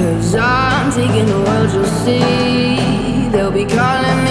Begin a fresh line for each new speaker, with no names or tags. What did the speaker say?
'Cause I'm taking the world, you'll see. They'll be calling me